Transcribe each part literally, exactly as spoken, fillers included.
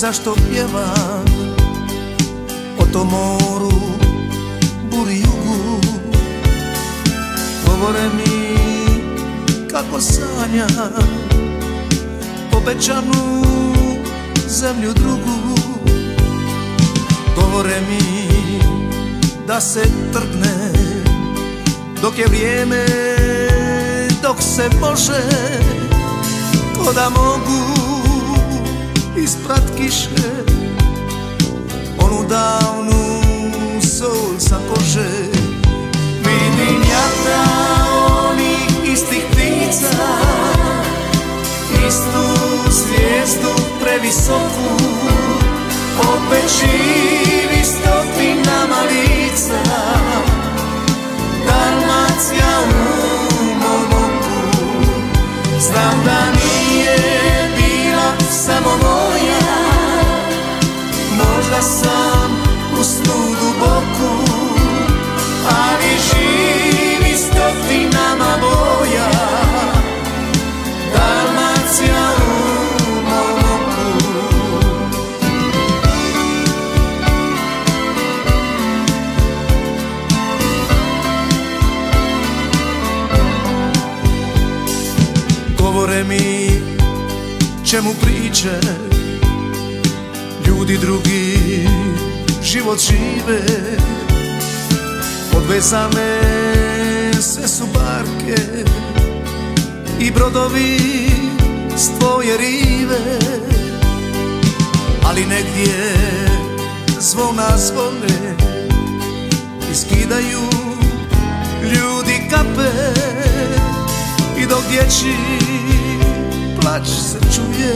zašto pjevam o tom moru, buri, jugu. Govore mi kako sanjam obećanu zemlju drugu. Govore mi da se trgne dok je vrijeme, dok se može, ko da mogu isprat kiše onu davnu sol sa kože. Vidim jata onih istih ptica, istu zvijezdu previsoku, opet živi stotinama lica. Dalmacija u mom oku, znam da nije bila samo moja, možda sam u snu duboku, ali živi stotinama boja. Dalmacija u mom oku. Govore mi čemu priče, ljudi drugi život žive, odvezane sve su barke i brodovi s tvoje rive, ali negdje zvona zvone i skidaju ljudi kape, i dok dječji plać se čuje,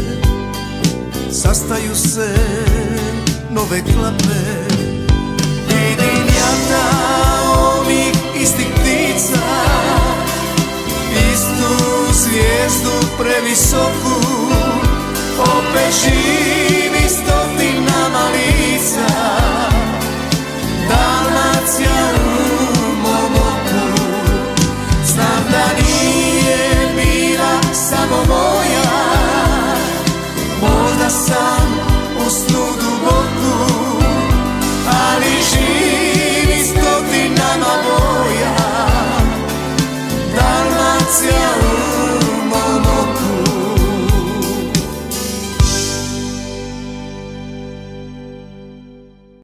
sastaju se nove klape. Vidim jata ovih istih ptica, istu zvijezdu previsoku, opet živi stotina